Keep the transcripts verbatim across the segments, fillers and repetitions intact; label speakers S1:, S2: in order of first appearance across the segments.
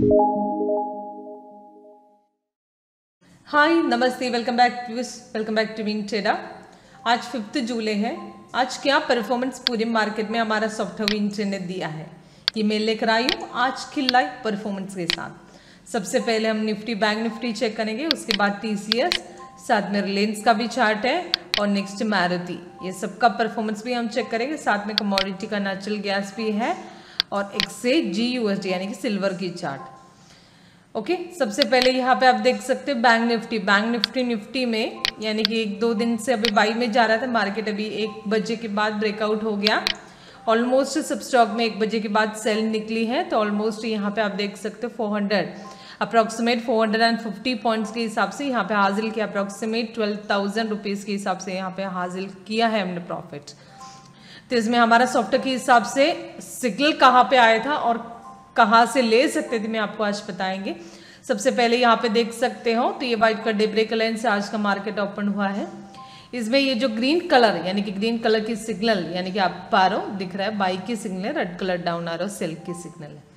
S1: हाय नमस्ते, welcome back to welcome back to Win Trader. आज fifth July है। आज क्या परफॉर्मेंस पूरे मार्केट में हमारा सॉफ्टवेयर विन ट्रेड ने दिया है ये मैं लेकर आई हूँ आज की लाइव परफॉर्मेंस के साथ। सबसे पहले हम निफ्टी बैंक निफ्टी चेक करेंगे, उसके बाद टीसीएस, साथ में रिलायंस का भी चार्ट है और नेक्स्ट मारुति, ये सबका परफॉर्मेंस भी हम चेक करेंगे। साथ में कमोडिटी का नेचुरल गैस भी है और एक्सचेंज जी यूएसडी यानी कि सिल्वर की चार्ट। ओके okay, सबसे पहले यहाँ पे आप देख सकते हैं bank Nifty bank Nifty Nifty में यानी कि एक दो दिन से अभी बाई में जा रहा था मार्केट, अभी एक बजे के बाद ब्रेकआउट हो गया। ऑलमोस्ट सब स्टॉक में एक बजे के बाद सेल निकली है, तो ऑलमोस्ट यहाँ पे आप देख सकते हो four hundred approximate four hundred fifty points के हिसाब से यहाँ पे हासिल किया, अप्रॉक्सीमेट ट्वेल्व थाउजेंड रुपीज़ के हिसाब से यहाँ पे हासिल किया है हमने प्रॉफिट। तो इसमें हमारा सॉफ्टवेयर के हिसाब से सिग्नल कहाँ पे आया था और कहाँ से ले सकते थे मैं आपको आज बताएंगे। सबसे पहले यहाँ पे देख सकते हो तो ये वाइट का डे ब्रेक लाइन से आज का मार्केट ओपन हुआ है। इसमें ये जो ग्रीन कलर यानी कि ग्रीन कलर की सिग्नल यानी कि आप पारो दिख रहा है बाई की सिग्नल है, रेड कलर डाउन आ रहा है सेल की सिग्नल है।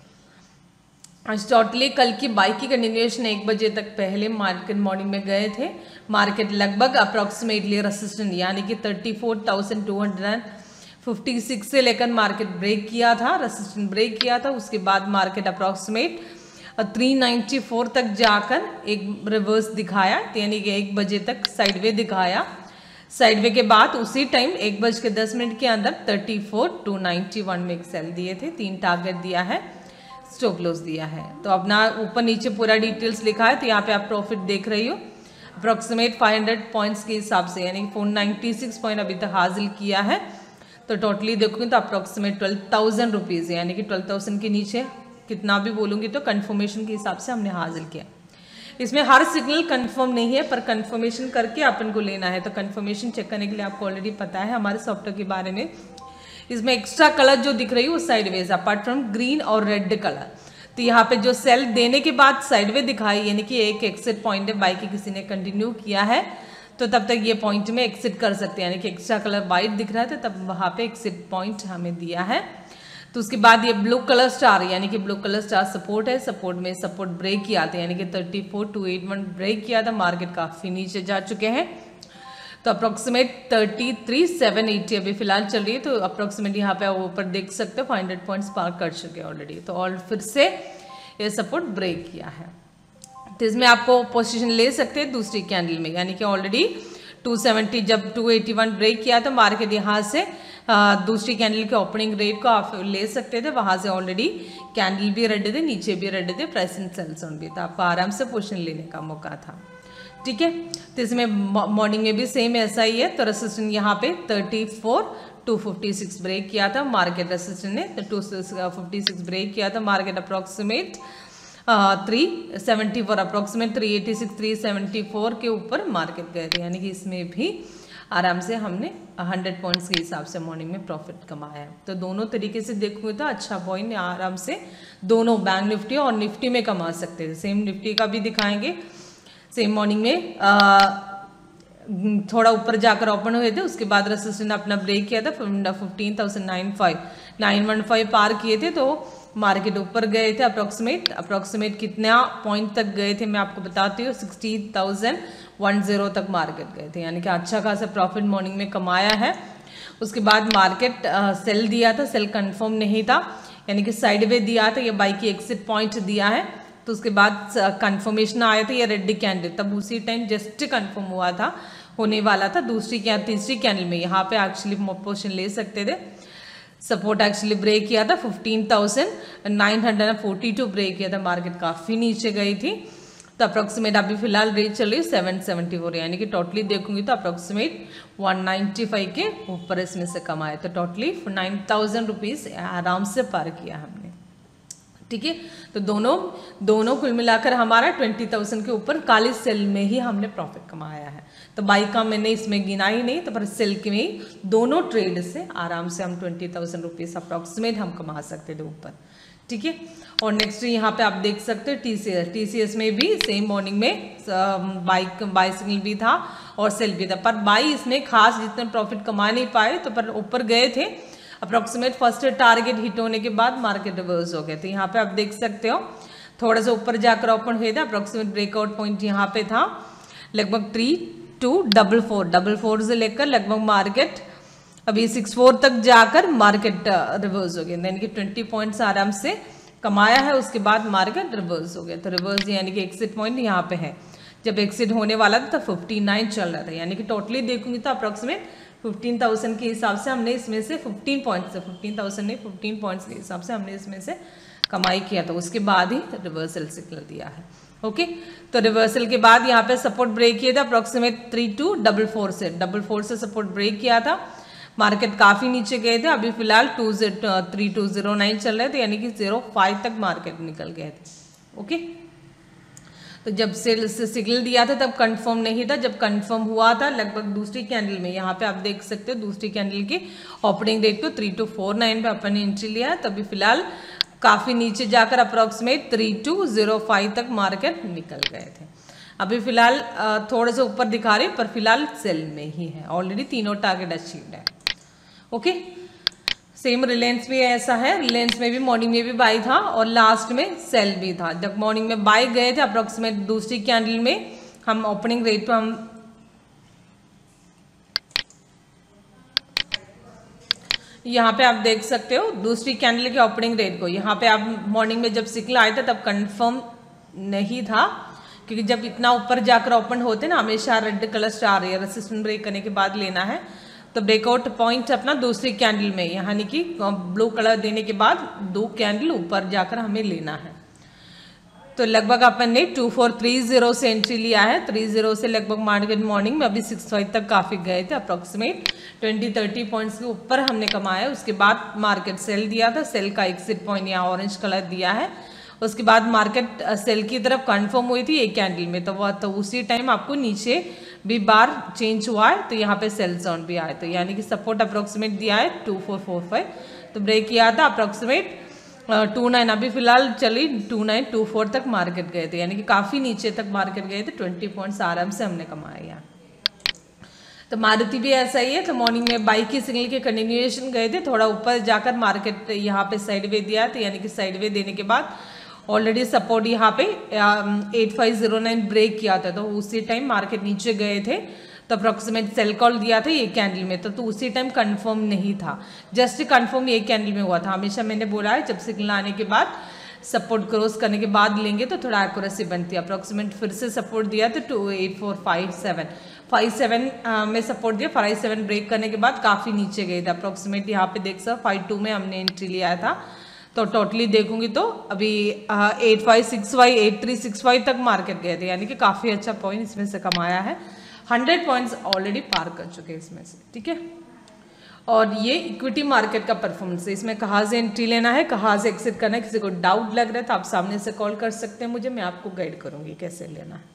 S1: आज टोटली कल की बाई की कंटिन्यूएशन एक बजे तक पहले मार्केट मॉर्निंग में गए थे। मार्केट लगभग अप्रॉक्सीमेटली रेसिस्टेंट यानी कि thirty four thousand two hundred fifty six से लेकर मार्केट ब्रेक किया था, रेसिस्टेंट ब्रेक किया था। उसके बाद market approximate three ninety four तक जाकर एक रिवर्स दिखाया, यानी कि एक बजे तक साइडवे दिखाया। साइडवे के बाद उसी टाइम एक बज के दस मिनट के अंदर thirty four two ninety one में एक सेल दिए थे, तीन टारगेट दिया है, स्टॉप लॉस दिया है। तो अपना ऊपर नीचे पूरा डिटेल्स लिखा है, तो यहाँ पे आप प्रॉफिट देख रही हो अप्रॉक्सीमेट फाइव हंड्रेड पॉइंट्स के हिसाब से यानी फोर नाइन्टी सिक्स पॉइंट अभी तक हासिल किया है। तो टोटली देखोगे तो अप्रॉक्सीमेट ट्वेल्व थाउजेंड रुपीज़ यानी कि ट्वेल्व थाउजेंड के नीचे कितना भी बोलूँगी तो कंफर्मेशन के हिसाब से हमने हासिल किया। इसमें हर सिग्नल कंफर्म नहीं है पर कंफर्मेशन करके अपन को लेना है। तो कंफर्मेशन चेक करने के लिए आपको ऑलरेडी पता है हमारे सॉफ्टवेयर के बारे में। इसमें एक्स्ट्रा कलर जो दिख रही है वो साइडवेज अपार्ट फ्रॉम ग्रीन और रेड कलर। तो यहाँ पे जो सेल देने के बाद साइडवे दिखाई यानी कि एक एक्सिट पॉइंट है, बाई की किसी ने कंटिन्यू किया है तो तब तक ये पॉइंट में एक्सिट कर सकते हैं, यानी कि एक्स्ट्रा कलर वाइट दिख रहा है तो तब वहाँ पे एक्सिट पॉइंट हमें दिया है। तो उसके बाद ये ब्लू कलर स्टार यानी कि ब्लू कलर स्टार सपोर्ट है, सपोर्ट में सपोर्ट ब्रेक किया था यानी कि thirty four two eight one break किया था, मार्केट काफ़ी नीचे जा चुके हैं। तो approximate thirty three seven eighty अभी फिलहाल चल रही है। तो अप्रॉक्सीमेट यहाँ पे ऊपर देख सकते हो फाइव हंड्रेड पॉइंट्स पार कर चुके हैं ऑलरेडी। तो और फिर से ये सपोर्ट ब्रेक किया है, तो इसमें आपको पोजीशन ले सकते हैं दूसरी कैंडल में यानी कि ऑलरेडी टू सेवेंटी जब टू एटी वन ब्रेक किया तो मार्केट यहाँ से आ, दूसरी कैंडल के ओपनिंग रेट को आप ले सकते थे। वहाँ से ऑलरेडी कैंडल भी रेड थे, नीचे भी रेड थे, प्रेजेंट सेल जोन भी था, आपको आराम से पोजीशन लेने का मौका था। ठीक है, तो इसमें मॉर्निंग में भी सेम ऐसा ही है। तो रेसिस्टेंट यहाँ पे thirty four two fifty six break किया था मार्केट, रेसिस्टेंट ने टू फिफ्टी सिक्स ब्रेक किया था market approximate three seventy four approximate three eighty six three seventy four के ऊपर मार्केट गए थे, यानी कि इसमें भी आराम से हमने हंड्रेड पॉइंट्स के हिसाब से मॉर्निंग में प्रॉफिट कमाया है। तो दोनों तरीके से देखोगे तो अच्छा पॉइंट आराम से दोनों बैंक निफ्टी और निफ्टी में कमा सकते थे। सेम निफ्टी का भी दिखाएंगे, सेम मॉर्निंग में आ, थोड़ा ऊपर जाकर ओपन हुए थे, उसके बाद रेसिस्टेंट अपना ब्रेक किया था fifteen thousand nine five nine one five पार किए थे तो मार्केट ऊपर गए थे। अप्रॉक्सीमेट अप्रॉक्सीमेट कितना पॉइंट तक गए थे मैं आपको बताती हूँ, सिक्सटी थाउजेंड वन जीरो तक मार्केट गए थे, यानी कि अच्छा खासा प्रॉफिट मॉर्निंग में कमाया है। उसके बाद मार्केट आ, सेल दिया था, सेल कंफर्म नहीं था यानी कि साइडवे दिया था, ये बाई की एक्सिट पॉइंट दिया है। तो उसके बाद कंफर्मेशन आया था ये रेड कैंडल, तब उसी टाइम जस्ट कंफर्म हुआ था होने वाला था दूसरी क्या तीसरी कैंडल में, यहाँ पे एक्चुअली पोजीशन ले सकते थे। सपोर्ट एक्चुअली ब्रेक किया था fifteen thousand nine hundred forty two break किया था, मार्केट काफ़ी नीचे गई थी। तो अप्रॉक्सीमेट अभी फिलहाल रेट चल रही है सेवन सेवेंटी फोर यानी कि टोटली देखूंगी तो अप्रॉक्सीमेट वन नाइन्टी फाइव के ऊपर इसमें से कमाए, तो टोटली नाइन थाउजेंड रुपीज़ आराम से पार किया हमने। ठीक है, तो दोनों दोनों कुल मिलाकर हमारा ट्वेंटी थाउजेंड के ऊपर काली सेल में ही हमने प्रॉफिट कमाया है। तो बाई का मैंने इसमें गिना ही नहीं, तो पर सेल के में ही दोनों ट्रेड से आराम से हम ट्वेंटी थाउजेंड रुपीज़ अप्रॉक्सीमेट हम कमा सकते थे ऊपर। ठीक है, और नेक्स्ट यहाँ पे आप देख सकते हो टीसीएस टीसीएस में भी सेम मॉर्निंग में बाई बाई सिग्नल भी था और सेल भी था, पर बाई इसमें खास जितने प्रॉफिट कमा नहीं पाए, तो पर ऊपर गए थे। अप्रॉक्सीमेट फर्स्ट टारगेट हिट होने के बाद मार्केट रिवर्स हो गए, तो यहाँ पे आप देख सकते हो थोड़ा सा ऊपर जाकर ओपन हुए थे, अप्रोक्सीमेट ब्रेकआउट पॉइंट यहाँ पे था लगभग three two double four double four से लेकर लगभग मार्केट अभी सिक्स फोर तक जाकर मार्केट रिवर्स हो गया, यानी कि ट्वेंटी पॉइंट्स आराम से कमाया है। उसके बाद मार्केट रिवर्स हो गया, तो रिवर्स यानी कि एक्सिट पॉइंट यहाँ पे है। जब एक्सिट होने वाला था तो फिफ्टी नाइन चल रहा था, यानी कि टोटली देखूंगी तो अप्रोक्सीमेट फिफ्टीन थाउजेंड के हिसाब से हमने इसमें से फिफ्टीन पॉइंट से फिफ्टीन थाउजेंड नहीं फिफ्टीन पॉइंट्स के हिसाब से हमने इसमें से कमाई किया था। उसके बाद ही रिवर्सल सिग्नल दिया है। ओके, तो रिवर्सल के बाद यहाँ पे सपोर्ट ब्रेक किया था approximate three two double four से डबल फोर से सपोर्ट ब्रेक किया था। मार्केट काफी नीचे गए थे, अभी फिलहाल two three two zero nine चल रहे थे, यानी कि जीरो फाइव तक मार्केट निकल गए थे। ओके, तो जब सेल से सिग्नल दिया था तब कंफर्म नहीं था, जब कंफर्म हुआ था लगभग दूसरी कैंडल में, यहाँ पे आप देख सकते हो दूसरी कैंडल की ओपनिंग रेट को थ्री टू फोर नाइन पे अपन ने एंट्री लिया, तभी फिलहाल काफी नीचे जाकर approximate three two zero five तक मार्केट निकल गए थे। अभी फिलहाल थोड़े से ऊपर दिखा रहे पर फिलहाल सेल में ही है, ऑलरेडी तीनों टारगेट अचीव्ड है। ओके, सेम रिलायंस भी ऐसा है, रिलायंस में भी मॉर्निंग में भी बाई था और लास्ट में सेल भी था। जब मॉर्निंग में बाई गए थे अप्रोक्सीमेट दूसरी कैंडल में हम ओपनिंग रेट पे हम यहाँ पे आप देख सकते हो दूसरी कैंडल के ओपनिंग रेट को, यहाँ पे आप मॉर्निंग में जब सिग्नल आया था तब कंफर्म नहीं था, क्योंकि जब इतना ऊपर जाकर ओपन होते ना हमेशा रेड कलर स्टार है, रेसिस्टेंस ब्रेक करने के बाद लेना है। तो ब्रेकआउट पॉइंट अपना दूसरी कैंडल में, यानी कि ब्लू कलर देने के बाद दो कैंडल ऊपर जाकर हमें लेना है। तो लगभग अपन ने टू फोर थ्री जीरो से एंट्री लिया है, थ्री जीरो से लगभग मार्केट मॉर्निंग में अभी सिक्स फाइव तक काफी गए थे, अप्रोक्सीमेट ट्वेंटी थर्टी पॉइंट्स के ऊपर हमने कमाया। उसके बाद मार्केट सेल दिया था, सेल का एक्सिट पॉइंट यहाँ ऑरेंज कलर दिया है। उसके बाद मार्केट सेल की तरफ कंफर्म हुई थी एक कैंडल में, तो वह तो उसी टाइम आपको नीचे भी बार चेंज हुआ है, तो यहाँ पे सेल जोन भी आया, तो यानी कि सपोर्ट अप्रोक्सीमेट दिया है टू फोर फोर फाइव, तो ब्रेक किया था अप्रोक्सीमेट टू नाइन, अभी फिलहाल चली टू नाइन टू फोर तक मार्केट गए थे, यानी कि काफी नीचे तक मार्केट गए थे, ट्वेंटी पॉइंट्स आराम से हमने कमाए यहाँ। तो मारुति भी ऐसा ही है, तो मॉर्निंग में बाई की सिग्नल के कंटिन्यूएशन गए थे, थोड़ा ऊपर जाकर मार्केट यहाँ पे साइडवे दिया, तो यानी कि साइडवे देने के बाद ऑलरेडी सपोर्ट यहाँ पे eight five zero nine break किया था, तो उसी टाइम मार्केट नीचे गए थे, तो अप्रोक्सीमेट सेल कॉल दिया था ये कैंडल में, तो, तो उसी टाइम कंफर्म नहीं था, जस्ट कंफर्म ये कैंडल में हुआ था। हमेशा मैंने बोला है जब सिग्नल आने के बाद सपोर्ट क्रॉस करने के बाद लेंगे तो थोड़ा एक्यूरेसी बनती है। अप्रोक्सीमेट फिर से सपोर्ट दिया था two eight four five seven five seven में सपोर्ट दिया, फाइव सेवन ब्रेक करने के बाद काफी नीचे गए थे, अप्रोक्सीमेट यहाँ पे देख सकते फाइव टू में हमने एंट्री लिया था। तो टोटली देखूंगी तो अभी eight five six five eight three six five तक मार्केट गए थे, यानी कि काफी अच्छा पॉइंट इसमें से कमाया है। हंड्रेड पॉइंट्स ऑलरेडी पार कर चुके हैं इसमें से, ठीक है। और ये इक्विटी मार्केट का परफॉर्मेंस है, इसमें कहाँ से एंट्री लेना है, कहाँ से एक्सिट करना है। किसी को डाउट लग रहा है तो आप सामने से कॉल कर सकते हैं मुझे, मैं आपको गाइड करूंगी कैसे लेना है,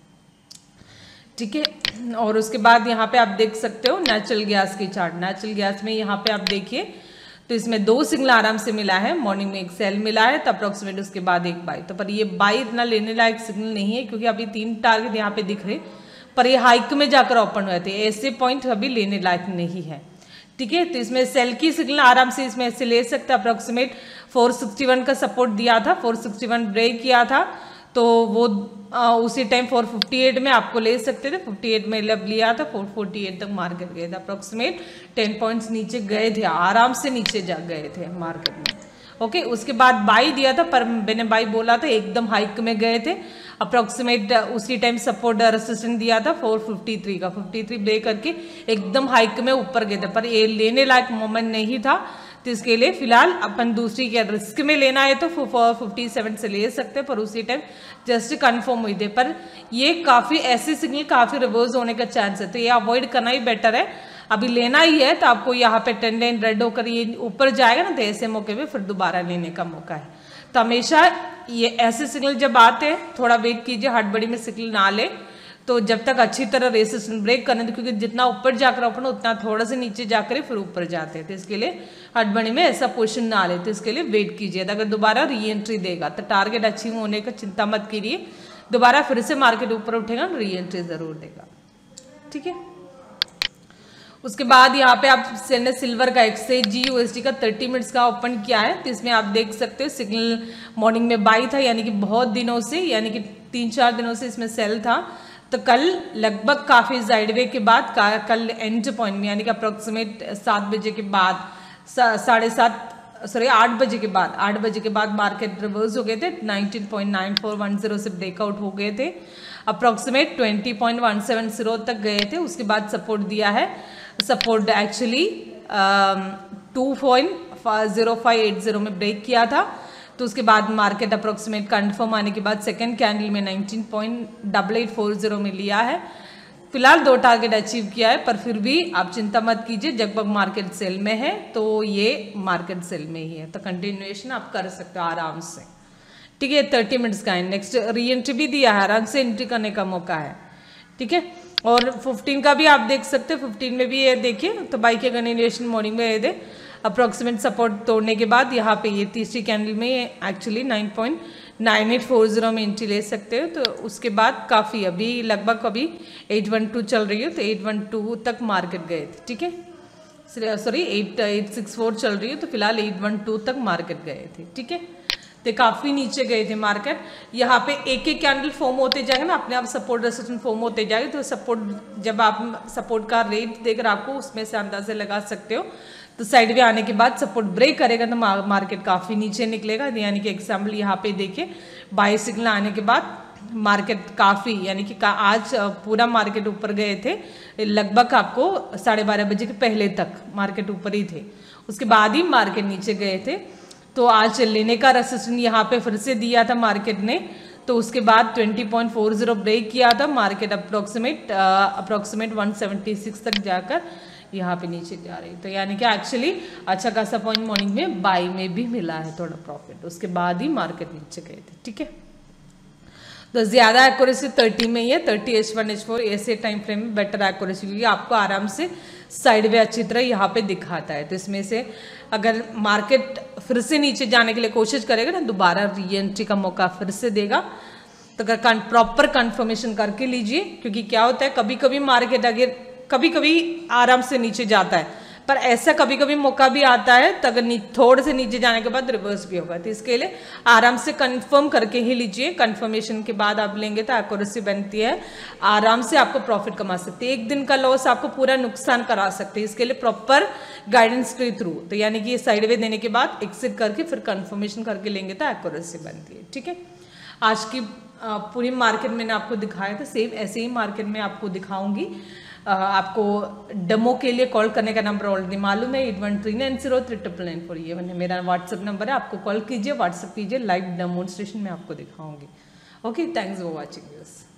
S1: ठीक है। और उसके बाद यहाँ पे आप देख सकते हो नेचुरल गैस की चार्ट। नेचुरल गैस में यहाँ पे आप देखिए तो इसमें दो सिग्नल आराम से मिला है, मॉर्निंग में एक सेल मिला है, तो अप्रोक्सीमेट उसके बाद एक बाई, तो पर ये बाई इतना लेने लायक सिग्नल नहीं है, क्योंकि अभी तीन टारगेट यहाँ पे दिख रहे, पर ये हाइक में जाकर ओपन हुए थे, ऐसे पॉइंट अभी लेने लायक नहीं है, ठीक है। तो इसमें सेल की सिग्नल आराम से इसमें ऐसे ले सकते हैं। अप्रोक्सीमेट फोर सिक्सटी वन का सपोर्ट दिया था, फोर सिक्सटी वन ब्रेक किया था, तो वो आ, उसी टाइम फोर फिफ्टी एट में आपको ले सकते थे, फिफ्टी एट में लब लिया था, फोर फोर्टी एट तक मार्केट गए थे, अप्रोक्सीमेट टेन पॉइंट्स नीचे गए थे, आराम से नीचे जा गए थे मार्केट में। ओके, उसके बाद बाई दिया था, पर मैंने बाई बोला था एकदम हाइक में गए थे, अप्रोक्सीमेट उसी टाइम सपोर्ट रेसिस्टेंस दिया था फोर फिफ्टी थ्री का, फिफ्टी थ्री ब्रेक करके एकदम हाइक में ऊपर गए थे, पर ये लेने लायक मोमेंट नहीं था, तो इसके लिए फिलहाल अपन दूसरी क्या रिस्क में लेना है तो फिफ्टी सेवन से ले सकते हैं, पर उसी टाइम जस्ट कंफर्म हुई थे, पर ये काफी ऐसे सिग्नल काफी रिवर्स होने का चांस है, तो ये अवॉइड करना ही बेटर है। अभी लेना ही है तो आपको यहाँ पे टेन लाइन रेड होकर ये ऊपर जाएगा ना, तो ऐसे मौके पे फिर दोबारा लेने का मौका है। तो हमेशा ये ऐसे सिग्नल जब आते हैं थोड़ा वेट कीजिए, हड़बड़ी में सिग्नल ना ले, तो जब तक अच्छी तरह रेसिस्टेंस ब्रेक करने, क्योंकि जितना ऊपर जाकर ओपन उतना थोड़ा सा नीचे जाकर फिर ऊपर जाते हैं, तो इसके लिए हड़बड़ी में ऐसा पोजीशन ना ले, तो इसके लिए वेट कीजिए। अगर दोबारा री एंट्री देगा तो टारगेट अचीव होने का चिंता मत कीजिए, दोबारा फिर से मार्केट ऊपर उठेगा री एंट्री जरूर देगा, ठीक है। उसके बाद यहाँ पे आप सिल्वर का एक्सचेंज जी यूएसडी का थर्टी मिनट्स का ओपन किया है, तो इसमें आप देख सकते हो सिग्नल मॉर्निंग में बाई था, यानी कि बहुत दिनों से, यानी कि तीन चार दिनों से इसमें सेल था। तो कल लगभग काफी साइडवे के बाद कल एंड पॉइंट में, यानी कि अप्रोक्सीमेट सात बजे के बाद, साढ़े सात सॉरी आठ बजे के बाद आठ बजे के बाद मार्केट रिवर्स हो गए थे, nineteen point nine four one zero से ब्रेकआउट हो गए थे, approximate twenty point one seven zero तक गए थे। उसके बाद सपोर्ट दिया है, support actually two point zero five eight zero में ब्रेक किया था। तो उसके बाद मार्केट अप्रोक्सीमेट कंफर्म आने के बाद सेकेंड कैंडल में nineteen point double eight four zero में लिया है। फिलहाल दो टारगेट अचीव किया है, पर फिर भी आप चिंता मत कीजिए, जब तक मार्केट सेल में है तो ये मार्केट सेल में ही है, तो कंटिन्यूएशन आप कर सकते हो आराम से, ठीक है। थर्टी मिनट्स का है। नेक्स्ट री एंट्री भी दिया है, आराम से एंट्री करने का मौका है, ठीक है। और फिफ्टीन का भी आप देख सकते हो, फिफ्टीन में भी ये देखिए, तो बाई के कंटिन्यूएशन मॉर्निंग में ये दे अप्रोक्सीमेट सपोर्ट तोड़ने के बाद यहाँ पे ये तीसरी कैंडल में actually nine point nine eight four zero में एंट्री ले सकते हो। तो उसके बाद काफ़ी अभी लगभग अभी एट वन टू चल रही है, तो एट वन टू तक मार्केट गए थे, ठीक है। Sorry eight eight six four चल रही है, तो फिलहाल एट वन टू तक मार्केट गए थे, ठीक है। तो काफ़ी नीचे गए थे मार्केट। यहाँ पे एक एक कैंडल फॉर्म होते जाएगा ना, अपने आप सपोर्ट रेजिस्टेंस फॉर्म होते जाएगा, तो सपोर्ट जब आप सपोर्ट का रेट देकर आपको उसमें से अंदाजे लगा सकते हो। तो साइड में आने के बाद सपोर्ट ब्रेक करेगा तो मार्केट काफ़ी नीचे निकलेगा, यानी कि एग्जाम्पल यहाँ पे देखिए, बाई सिग्नल आने के बाद मार्केट काफ़ी, यानी कि आज पूरा मार्केट ऊपर गए थे, लगभग आपको साढ़े बारह बजे के पहले तक मार्केट ऊपर ही थे, उसके बाद ही मार्केट नीचे गए थे। तो आज लेने का रेजिस्टेंस यहाँ पे फिर से दिया था मार्केट ने, तो उसके बाद twenty point four zero break किया था, market approximate approximate one seventy six तक जाकर यहाँ पे नीचे जा रही, तो यानी कि एक्चुअली अच्छा खासा पॉइंट मॉर्निंग में बाई में भी मिला है थोड़ा प्रॉफिट, उसके बाद ही मार्केट नीचे गए थे, ठीक है। तो ज्यादा एक्यूरेसी थर्टी में ही है, thirty H one H four ऐसे टाइम फ्रेम में बेटर एक्यूरेसी, क्योंकि आपको आराम से साइड वे अच्छी तरह यहाँ पे दिखाता है। तो इसमें से अगर मार्केट फिर से नीचे जाने के लिए कोशिश करेगा ना, दोबारा री एंट्री का मौका फिर से देगा, तो अगर प्रॉपर कंफर्मेशन करके लीजिए, क्योंकि क्या होता है कभी कभी मार्केट अगर कभी कभी आराम से नीचे जाता है, पर ऐसा कभी कभी मौका भी आता है तो अगर थोड़े से नीचे जाने के बाद रिवर्स भी होगा, तो इसके लिए आराम से कंफर्म करके ही लीजिए। कंफर्मेशन के बाद आप लेंगे तो एक्यूरेसी बनती है, आराम से आपको प्रॉफिट कमा सकते हैं। एक दिन का लॉस आपको पूरा नुकसान करा सकते हैं, इसके लिए प्रॉपर गाइडेंस के थ्रू, तो यानी कि ये साइड वे देने के बाद एक्सिट करके फिर कंफर्मेशन करके लेंगे तो एक्यूरेसी बनती है, ठीक है। आज की पूरी मार्केट मैंने आपको दिखाया था, सेम ऐसे ही मार्केट में आपको दिखाऊंगी। आपको डेमो के लिए कॉल करने का नंबर ऑलरेडी मालूम है, eight one three nine zero three triple nine four, ये मेरा व्हाट्सएप नंबर है, आपको कॉल कीजिए, व्हाट्सएप कीजिए, लाइव डेमोन्स्ट्रेशन में आपको दिखाऊंगी। Okay, thanks for watching this.